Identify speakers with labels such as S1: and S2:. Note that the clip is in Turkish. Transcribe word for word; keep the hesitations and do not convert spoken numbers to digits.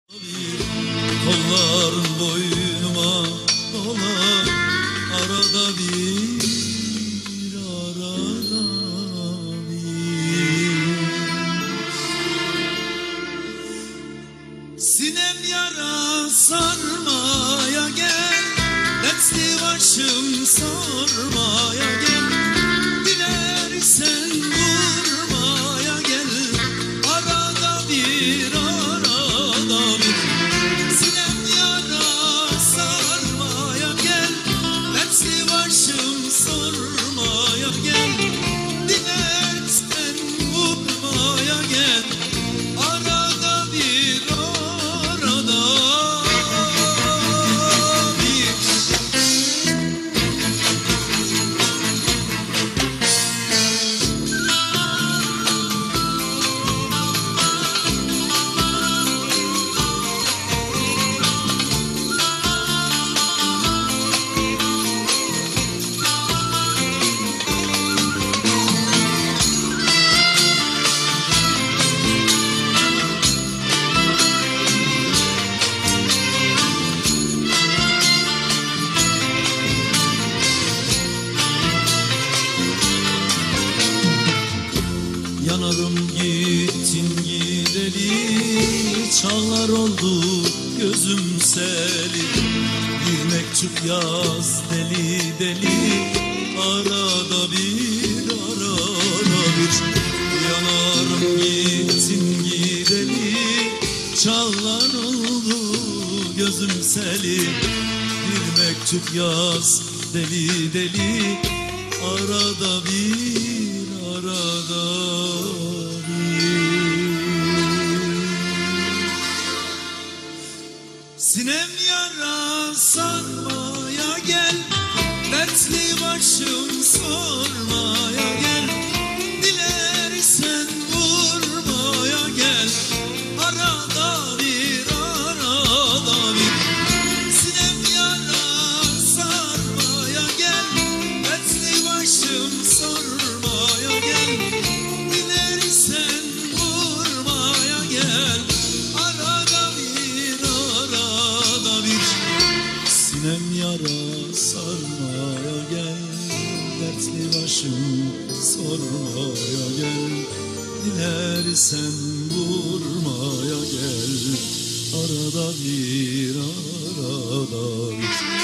S1: Kolların boynuma dolar, arada bir, arada bir. Sinem yara sarmaya gel, dertli başım sarmaya gel. Dilersen vurmaya gel, arada bir, arada bir. Sinem yara sarmaya gel, dertli başım sarmaya gel. Dilersen vurmaya gel, arada bir, arada bir. Yanarım gittin gideli, çağlar oldu gözüm seli. Bir mektup yaz deli deli, arada bir, arada bir. Yanarım gittin gideli, çağlar oldu gözüm seli. Bir mektup yaz deli deli, arada bir, arada bir. Sinem yara sarmaya gel, dertli başım sormaya gel. Dilersen vurmaya gel, arada bir, arada bir. Sinem yara sarmaya gel, dertli başım sormaya gel. Dilersen vurmaya gel, arada bir, arada bir. Sinem yara sarmaya gel, dertli başım sormaya gel. Dilersen vurmaya gel, arada bir, arada bir.